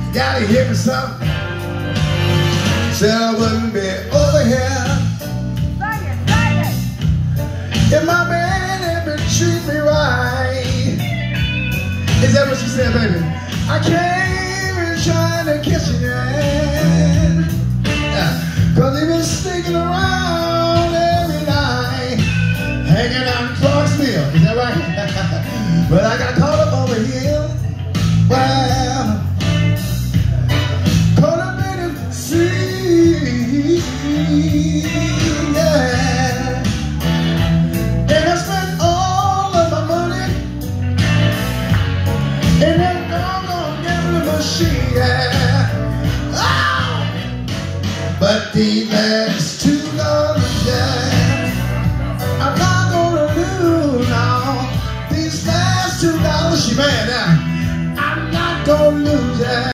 Gotta hear me something. Said I wouldn't be over here if my man had been treating me right. Is that what she said, baby? I came and trying to kiss you, yeah. Cause he been sneaking around every night, hanging out in Clarksville. Is that right? But I got caught up over here. Well, caught up in the sea, yeah. And I spent all of my money in that doggone gambling machine, yeah. Oh! But the last $2, yeah, I'm not gonna lose now. These last $2, she mad now. I'm not gonna lose, yeah.